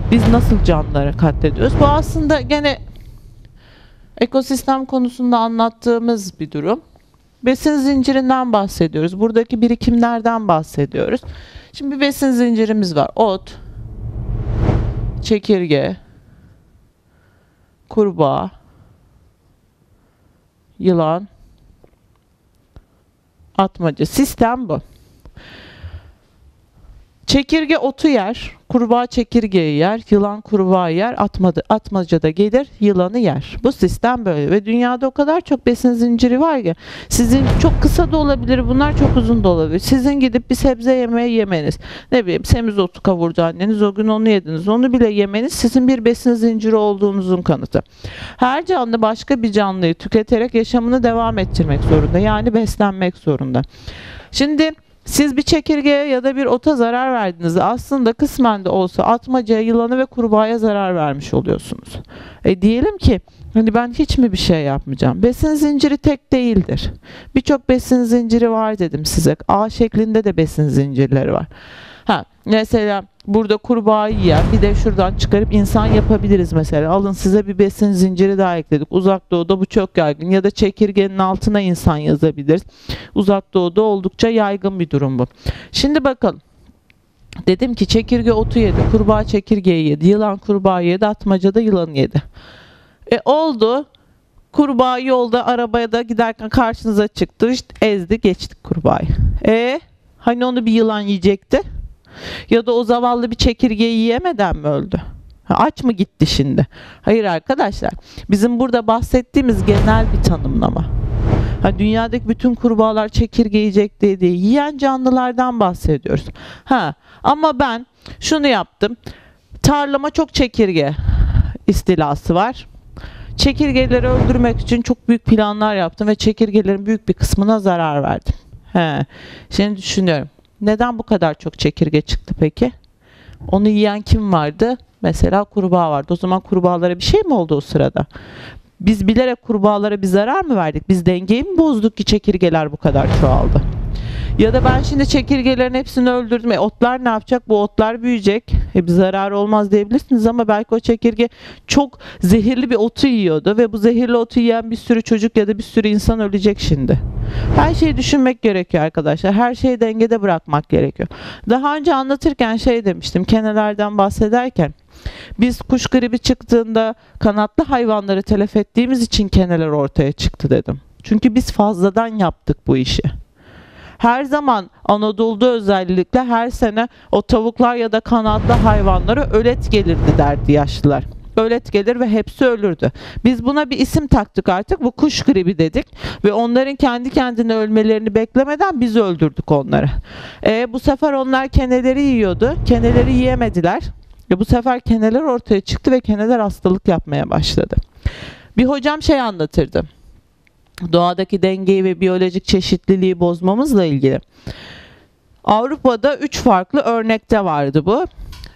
Biz nasıl canlıları katlediyoruz? Bu aslında gene ekosistem konusunda anlattığımız bir durum. Besin zincirinden bahsediyoruz. Buradaki birikimlerden bahsediyoruz. Şimdi bir besin zincirimiz var. Ot, çekirge, kurbağa, yılan, atmaca. Sistem bu. Çekirge otu yer, kurbağa çekirgeyi yer, yılan kurbağa yer, atmaca da gelir, yılanı yer. Bu sistem böyle ve dünyada o kadar çok besin zinciri var ki sizin çok kısa da olabilir, bunlar çok uzun da olabilir. Sizin gidip bir sebze yemeği yemeniz, ne bileyim semizotu kavurdu anneniz, o gün onu yediniz, onu bile yemeniz sizin bir besin zinciri olduğunuzun kanıtı. Her canlı başka bir canlıyı tüketerek yaşamını devam ettirmek zorunda, yani beslenmek zorunda. Şimdi siz bir çekirgeye ya da bir ota zarar verdiğinizde aslında kısmen de olsa atmacaya, yılanı ve kurbağaya zarar vermiş oluyorsunuz. Diyelim ki hani ben hiç mi bir şey yapmayacağım? Besin zinciri tek değildir. Birçok besin zinciri var dedim size. A şeklinde de besin zincirleri var. Mesela burada kurbağayı yiyen bir de şuradan çıkarıp insan yapabiliriz mesela. Alın size bir besin zinciri daha ekledik. Uzak Doğu'da bu çok yaygın. Ya da çekirgenin altına insan yazabiliriz. Uzak Doğu'da oldukça yaygın bir durum bu. Şimdi bakalım. Dedim ki çekirge otu yedi, kurbağa çekirgeyi yedi, yılan kurbağayı yedi, atmaca da yılanı yedi. Oldu. Kurbağa yolda arabaya da giderken karşınıza çıktı. İşte ezdi geçtik kurbağayı. Hani onu bir yılan yiyecekti? Ya da o zavallı bir çekirgeyi yiyemeden mi öldü? Aç mı gitti şimdi? Hayır arkadaşlar. Bizim burada bahsettiğimiz genel bir tanımlama. Dünyadaki bütün kurbağalar çekirge yiyecek diye değil. Yiyen canlılardan bahsediyoruz. Ama ben şunu yaptım. Tarlama çok çekirge istilası var. Çekirgeleri öldürmek için çok büyük planlar yaptım ve çekirgelerin büyük bir kısmına zarar verdim. Şimdi düşünüyorum. Neden bu kadar çok çekirge çıktı peki? Onu yiyen kim vardı? Mesela kurbağa vardı. O zaman kurbağalara bir şey mi oldu o sırada? Biz bilerek kurbağalara bir zarar mı verdik? Biz dengeyi mi bozduk ki çekirgeler bu kadar çoğaldı? Ya da ben şimdi çekirgelerin hepsini öldürdüm. Otlar ne yapacak? Bu otlar büyüyecek. Bir zarar olmaz diyebilirsiniz ama belki o çekirge çok zehirli bir otu yiyordu ve bu zehirli otu yiyen bir sürü çocuk ya da bir sürü insan ölecek şimdi. Her şeyi düşünmek gerekiyor arkadaşlar. Her şeyi dengede bırakmak gerekiyor. Daha önce anlatırken demiştim, kenelerden bahsederken. Biz kuş gribi çıktığında kanatlı hayvanları telef ettiğimiz için keneler ortaya çıktı dedim. Çünkü biz fazladan yaptık bu işi. Her zaman Anadolu'da özellikle her sene o tavuklar ya da kanatlı hayvanlara ölet gelirdi derdi yaşlılar. Ölet gelir ve hepsi ölürdü. Biz buna bir isim taktık artık. Bu kuş gribi dedik. Ve onların kendi kendine ölmelerini beklemeden biz öldürdük onları. Bu sefer onlar keneleri yiyordu. Keneleri yiyemediler. Bu sefer keneler ortaya çıktı ve keneler hastalık yapmaya başladı. Bir hocam anlatırdı. Doğadaki dengeyi ve biyolojik çeşitliliği bozmamızla ilgili. Avrupa'da 3 farklı örnekte vardı bu.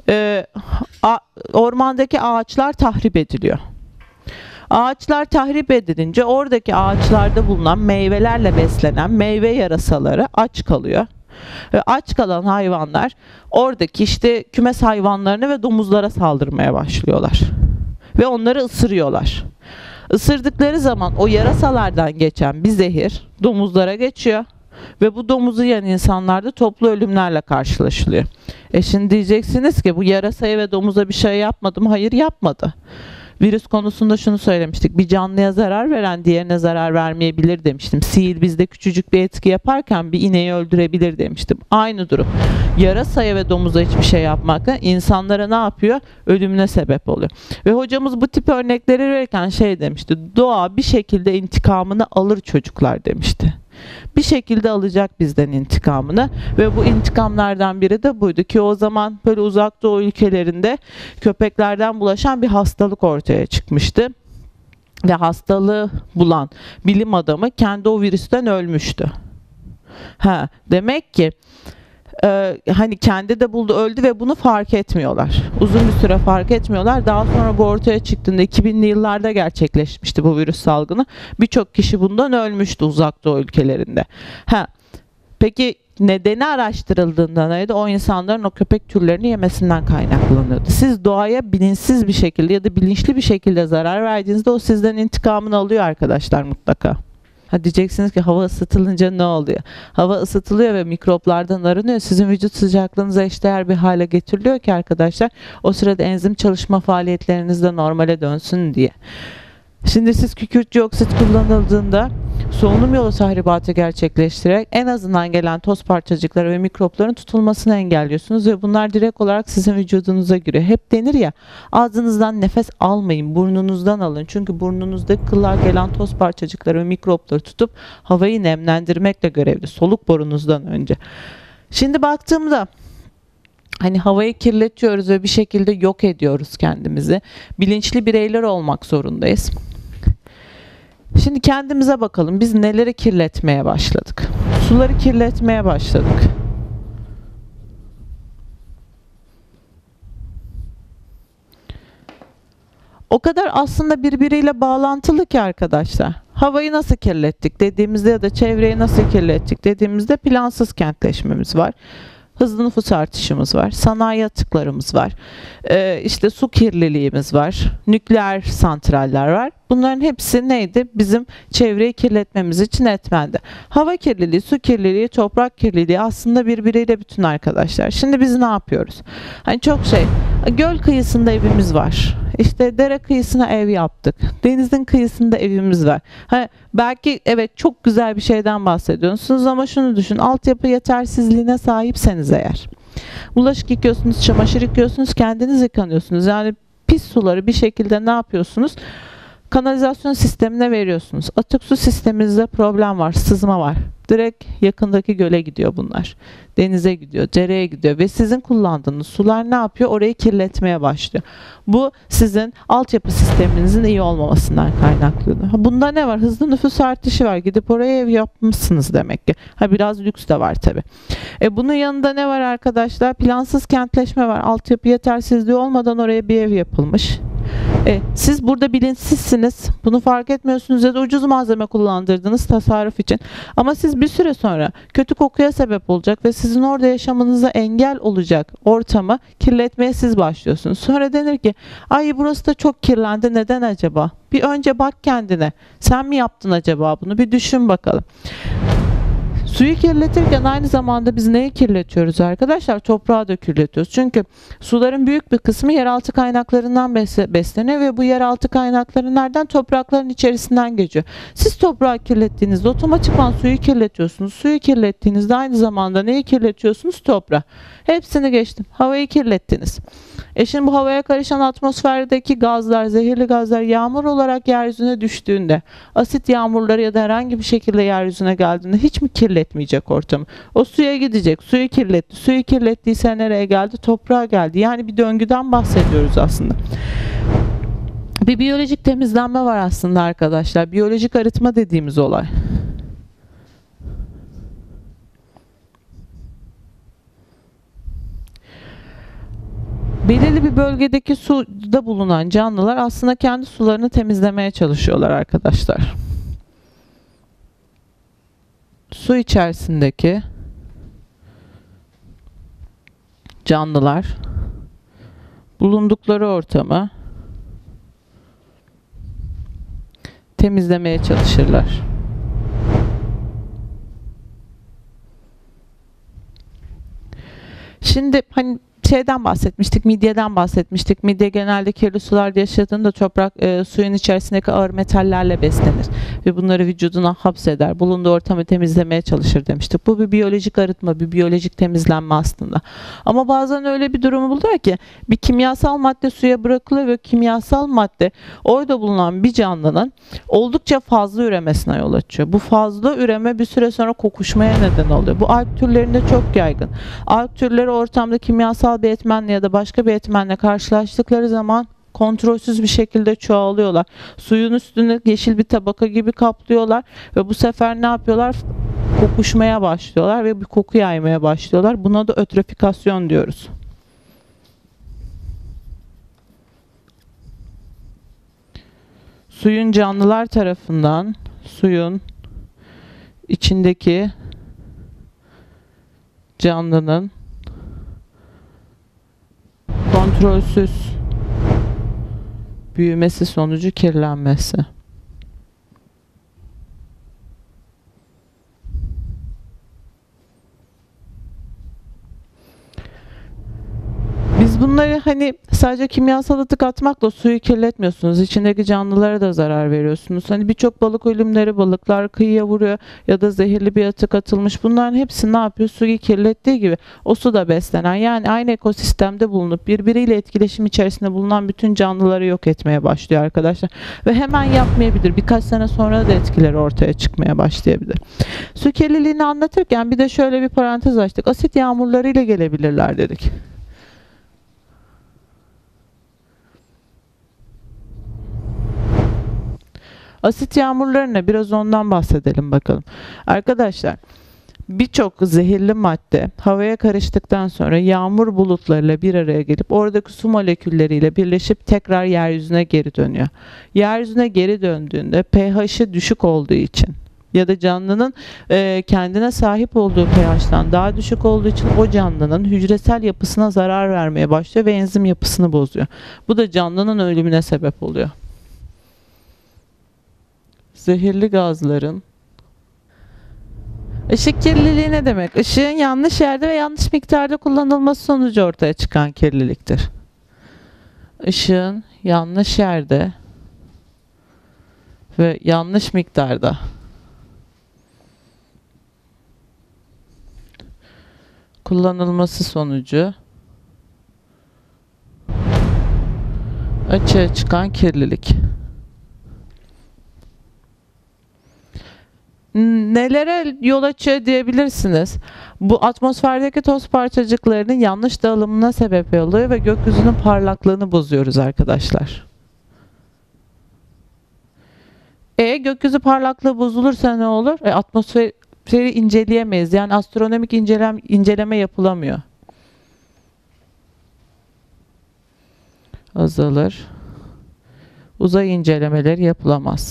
Ormandaki ağaçlar tahrip ediliyor. Ağaçlar tahrip edilince oradaki ağaçlarda bulunan meyvelerle beslenen meyve yarasaları aç kalıyor. Aç kalan hayvanlar oradaki kümes hayvanlarına ve domuzlara saldırmaya başlıyorlar. Ve onları ısırıyorlar. Isırdıkları zaman o yarasalardan geçen bir zehir domuzlara geçiyor. Ve bu domuzu yiyen insanlarda toplu ölümlerle karşılaşılıyor. Şimdi diyeceksiniz ki bu yarasaya ve domuza bir şey yapmadı mı? Hayır, yapmadı. Virüs konusunda şunu söylemiştik. Bir canlıya zarar veren diğerine zarar vermeyebilir demiştim. Sihir bizde küçücük bir etki yaparken bir ineği öldürebilir demiştim. Aynı durum. Yarasaya ve domuza hiçbir şey yapmakla insanlara ne yapıyor? Ölümüne sebep oluyor. Ve hocamız bu tip örnekleri verirken demişti. Doğa bir şekilde intikamını alır çocuklar demişti. Bir şekilde alacak bizden intikamını ve bu intikamlardan biri de buydu ki o zaman böyle uzak doğu ülkelerinde köpeklerden bulaşan bir hastalık ortaya çıkmıştı. Ve hastalığı bulan bilim adamı kendi o virüsten ölmüştü. Demek ki hani kendi de buldu, öldü ve bunu fark etmiyorlar. Uzun bir süre fark etmiyorlar. Daha sonra bu ortaya çıktığında 2000'li yıllarda gerçekleşmişti bu virüs salgını. Birçok kişi bundan ölmüştü uzak doğu ülkelerinde. Peki nedeni araştırıldığında neydi? O insanların o köpek türlerini yemesinden kaynaklanıyordu. Siz doğaya bilinçsiz bir şekilde ya da bilinçli bir şekilde zarar verdiğinizde o sizden intikamını alıyor arkadaşlar mutlaka. Ha diyeceksiniz ki hava ısıtılınca ne oluyor? Hava ısıtılıyor ve mikroplardan arınıyor. Sizin vücut sıcaklığınıza eşdeğer bir hale getiriliyor ki arkadaşlar o sırada enzim çalışma faaliyetleriniz de normale dönsün diye. Şimdi siz kükürt dioksit kullanıldığında solunum yolu tahribatı gerçekleştirerek en azından gelen toz parçacıkları ve mikropların tutulmasını engelliyorsunuz ve bunlar direkt olarak sizin vücudunuza giriyor. Hep denir ya ağzınızdan nefes almayın, burnunuzdan alın. Çünkü burnunuzdaki kıllar gelen toz parçacıkları ve mikropları tutup havayı nemlendirmekle görevli. Soluk borunuzdan önce. Şimdi baktığımda hani havayı kirletiyoruz ve bir şekilde yok ediyoruz kendimizi. Bilinçli bireyler olmak zorundayız. Şimdi kendimize bakalım. Biz neleri kirletmeye başladık? Suları kirletmeye başladık. O kadar aslında birbiriyle bağlantılı ki arkadaşlar. Havayı nasıl kirlettik dediğimizde ya da çevreyi nasıl kirlettik dediğimizde plansız kentleşmemiz var. Hızlı nüfus artışımız var, sanayi atıklarımız var, işte su kirliliğimiz var, nükleer santraller var. Bunların hepsi neydi? Bizim çevreyi kirletmemiz için etmendi. Hava kirliliği, su kirliliği, toprak kirliliği aslında birbiriyle bütün arkadaşlar. Şimdi biz ne yapıyoruz? Hani çok göl kıyısında evimiz var. İşte dere kıyısına ev yaptık. Denizin kıyısında evimiz var. Hani belki evet çok güzel bir şeyden bahsediyorsunuz ama şunu düşün. Altyapı yetersizliğine sahipseniz eğer. Bulaşık yıkıyorsunuz, çamaşır yıkıyorsunuz, kendiniz yıkanıyorsunuz. Yani pis suları bir şekilde ne yapıyorsunuz? Kanalizasyon sistemine veriyorsunuz. Atık su sisteminizde problem var, sızma var. Direkt yakındaki göle gidiyor bunlar. Denize gidiyor, dereye gidiyor ve sizin kullandığınız sular ne yapıyor? Orayı kirletmeye başlıyor. Bu sizin altyapı sisteminizin iyi olmamasından kaynaklanıyor. Bunda ne var? Hızlı nüfus artışı var. Gidip oraya ev yapmışsınız demek ki. Ha biraz lüks de var tabii. Bunun yanında ne var arkadaşlar? Plansız kentleşme var. Altyapı yetersizliği olmadan oraya bir ev yapılmış. Siz burada bilinçsizsiniz. Bunu fark etmiyorsunuz ya da ucuz malzeme kullandırdınız tasarruf için. Ama siz bir süre sonra kötü kokuya sebep olacak ve sizin orada yaşamanıza engel olacak ortamı kirletmeye siz başlıyorsunuz. Sonra denir ki ay burası da çok kirlendi, neden acaba? Bir önce bak kendine. Sen mi yaptın acaba bunu? Bir düşün bakalım. Suyu kirletirken aynı zamanda biz neyi kirletiyoruz arkadaşlar? Toprağı da kirletiyoruz. Çünkü suların büyük bir kısmı yeraltı kaynaklarından besleniyor ve bu yeraltı kaynakları nereden? Toprakların içerisinden geçiyor. Siz toprağı kirlettiğinizde otomatikman suyu kirletiyorsunuz. Suyu kirlettiğinizde aynı zamanda neyi kirletiyorsunuz? Toprağı. Hepsini geçtim. Havayı kirlettiniz. Şimdi bu havaya karışan atmosferdeki gazlar, zehirli gazlar yağmur olarak yeryüzüne düştüğünde, asit yağmurları ya da herhangi bir şekilde yeryüzüne geldiğinde hiç mi kirletmeyecek ortamı? O suya gidecek, suyu kirletti. Suyu kirlettiyse nereye geldi? Toprağa geldi. Yani bir döngüden bahsediyoruz aslında. Bir biyolojik temizlenme var aslında arkadaşlar. Biyolojik arıtma dediğimiz olay. Belirli bir bölgedeki suda bulunan canlılar aslında kendi sularını temizlemeye çalışıyorlar arkadaşlar. Su içerisindeki canlılar bulundukları ortamı temizlemeye çalışırlar. Şimdi hani şeyden bahsetmiştik, midyeden bahsetmiştik. Midye genelde kirli sularda yaşadığında toprak suyun içerisindeki ağır metallerle beslenir ve bunları vücuduna hapseder. Bulunduğu ortamı temizlemeye çalışır demiştik. Bu bir biyolojik arıtma, bir biyolojik temizlenme aslında. Ama bazen öyle bir durumu buluyor ki bir kimyasal madde suya bırakılıyor ve kimyasal madde orada bulunan bir canlının oldukça fazla üremesine yol açıyor. Bu fazla üreme bir süre sonra kokuşmaya neden oluyor. Bu alg türlerinde çok yaygın. Alg türleri ortamda kimyasal bir etmenle ya da başka bir etmenle karşılaştıkları zaman kontrolsüz bir şekilde çoğalıyorlar. Suyun üstünü yeşil bir tabaka gibi kaplıyorlar ve bu sefer ne yapıyorlar? Kokuşmaya başlıyorlar ve bir koku yaymaya başlıyorlar. Buna da ötrofikasyon diyoruz. Suyun canlılar tarafından suyun içindeki canlının kontrolsüz büyümesi sonucu kirlenmesi. Biz bunları hani sadece kimyasal atık atmakla suyu kirletmiyorsunuz. İçindeki canlılara da zarar veriyorsunuz. Hani birçok balık ölümleri, balıklar kıyıya vuruyor ya da zehirli bir atık atılmış. Bunların hepsi ne yapıyor? Suyu kirlettiği gibi o suda beslenen, yani aynı ekosistemde bulunup birbiriyle etkileşim içerisinde bulunan bütün canlıları yok etmeye başlıyor arkadaşlar. Ve hemen yapmayabilir. Birkaç sene sonra da etkileri ortaya çıkmaya başlayabilir. Su kirliliğini anlatırken bir de şöyle bir parantez açtık. Asit yağmurlarıyla gelebilirler dedik. Asit yağmurlarına biraz ondan bahsedelim bakalım. Arkadaşlar, birçok zehirli madde havaya karıştıktan sonra yağmur bulutlarıyla bir araya gelip oradaki su molekülleriyle birleşip tekrar yeryüzüne geri dönüyor. Yeryüzüne geri döndüğünde pH'i düşük olduğu için ya da canlının kendine sahip olduğu pH'tan daha düşük olduğu için o canlının hücresel yapısına zarar vermeye başlıyor ve enzim yapısını bozuyor. Bu da canlının ölümüne sebep oluyor. Zehirli gazların ışık kirliliği ne demek? Işığın yanlış yerde ve yanlış miktarda kullanılması sonucu ortaya çıkan kirliliktir. Işığın yanlış yerde ve yanlış miktarda kullanılması sonucu açığa çıkan kirlilik. Nelere yol açıyor diyebilirsiniz. Bu atmosferdeki toz parçacıklarının yanlış dağılımına sebep oluyor ve gökyüzünün parlaklığını bozuyoruz arkadaşlar. Gökyüzü parlaklığı bozulursa ne olur? Atmosferi inceleyemeyiz. Yani astronomik inceleme yapılamıyor. Azalır. Uzay incelemeleri yapılamaz.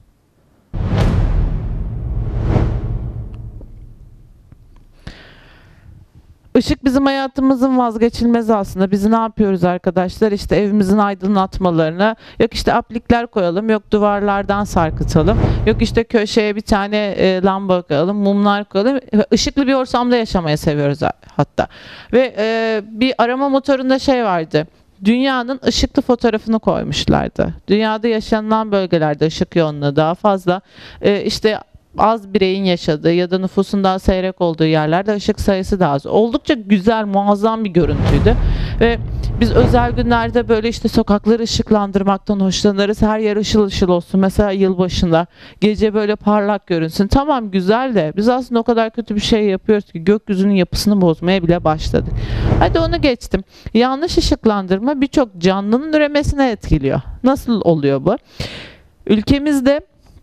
Işık bizim hayatımızın vazgeçilmezi aslında. Biz ne yapıyoruz arkadaşlar? İşte evimizin aydınlatmalarına, yok işte aplikler koyalım, yok duvarlardan sarkıtalım, yok işte köşeye bir tane lamba koyalım, mumlar koyalım. Işıklı bir ortamda yaşamayı seviyoruz hatta. Ve bir arama motorunda şey vardı. Dünyanın ışıklı fotoğrafını koymuşlardı. Dünyada yaşanılan bölgelerde ışık yoğunluğu daha fazla. İşte az bireyin yaşadığı ya da nüfusun daha seyrek olduğu yerlerde ışık sayısı daha az. Oldukça güzel, muazzam bir görüntüydü. Ve biz özel günlerde böyle işte sokakları ışıklandırmaktan hoşlanırız. Her yer ışıl ışıl olsun. Mesela yılbaşında gece böyle parlak görünsün. Tamam, güzel de biz aslında o kadar kötü bir şey yapıyoruz ki gökyüzünün yapısını bozmaya bile başladık. Hadi onu geçtim. Yanlış ışıklandırma birçok canlının üremesine etkiliyor. Nasıl oluyor bu? Ülkemizde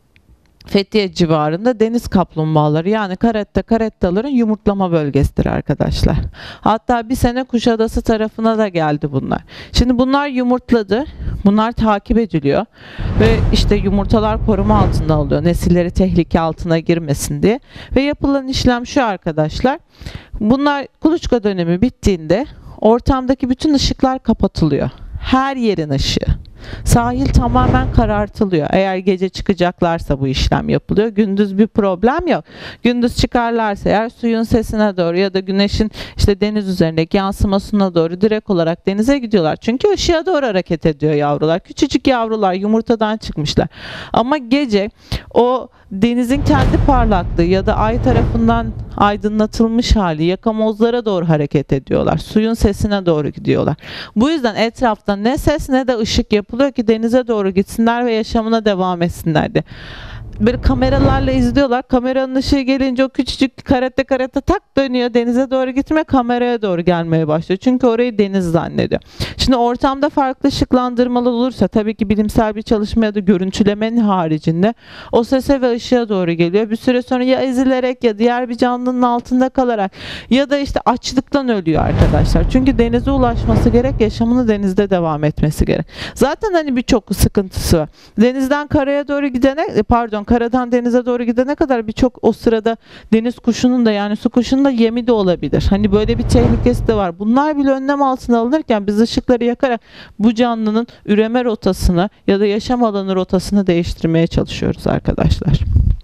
Fethiye civarında deniz kaplumbağaları, yani karettaların yumurtlama bölgesidir arkadaşlar. Hatta bir sene Kuşadası tarafına da geldi bunlar. Şimdi bunlar yumurtladı. Bunlar takip ediliyor. Ve işte yumurtalar koruma altında oluyor. Nesilleri tehlike altına girmesin diye. Ve yapılan işlem şu arkadaşlar. Bunlar kuluçka dönemi bittiğinde ortamdaki bütün ışıklar kapatılıyor. Her yerin ışığı. Sahil tamamen karartılıyor. Eğer gece çıkacaklarsa bu işlem yapılıyor. Gündüz bir problem yok. Gündüz çıkarlarsa eğer suyun sesine doğru ya da güneşin işte deniz üzerindeki yansımasına doğru direkt olarak denize gidiyorlar. Çünkü ışığa doğru hareket ediyor yavrular. Küçücük yavrular yumurtadan çıkmışlar. Ama gece o denizin kendi parlaklığı ya da ay tarafından aydınlatılmış hali yakamozlara doğru hareket ediyorlar. Suyun sesine doğru gidiyorlar. Bu yüzden etrafta ne ses ne de ışık yapılıyor ki denize doğru gitsinler ve yaşamına devam etsinler diye. Böyle kameralarla izliyorlar. Kameranın ışığı gelince o küçücük karette tak dönüyor. Denize doğru gitmeye, kameraya doğru gelmeye başlıyor. Çünkü orayı deniz zannediyor. Şimdi ortamda farklı ışıklandırmalı olursa tabii ki bilimsel bir çalışma ya da görüntülemenin haricinde o sese ve ışığa doğru geliyor. Bir süre sonra ya ezilerek ya diğer bir canlının altında kalarak ya da işte açlıktan ölüyor arkadaşlar. Çünkü denize ulaşması gerek, yaşamını denizde devam etmesi gerek. Zaten hani birçok sıkıntısı var. Denizden karaya doğru gidene, karadan denize doğru gidene kadar birçok o sırada deniz kuşunun da yani su kuşunun da yemi de olabilir. Hani böyle bir tehlikesi de var. Bunlar bile önlem altına alınırken biz ışıkları yakarak bu canlının üreme rotasını ya da yaşam alanı rotasını değiştirmeye çalışıyoruz arkadaşlar.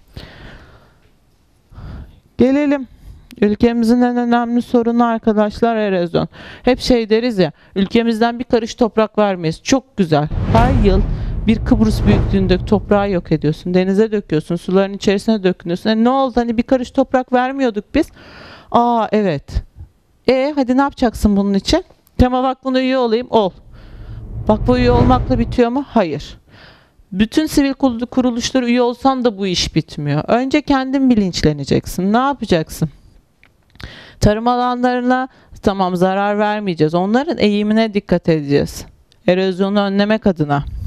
Gelelim. Ülkemizin en önemli sorunu arkadaşlar erozyon. Hep şey deriz ya, ülkemizden bir karış toprak vermeyiz. Çok güzel. Her yıl bir Kıbrıs büyüklüğünde toprağı yok ediyorsun. Denize döküyorsun, suların içerisine döküyorsun. Ne oldu? Hani bir karış toprak vermiyorduk biz. Aa evet. Hadi ne yapacaksın bunun için? Tema Vakfı'na üye olayım. Ol. Vakfı üye olmakla bitiyor mu? Hayır. Bütün sivil kuruluşlara üye olsan da bu iş bitmiyor. Önce kendin bilinçleneceksin. Ne yapacaksın? Tarım alanlarına tamam zarar vermeyeceğiz. Onların eğimine dikkat edeceğiz. Erozyonu önlemek adına.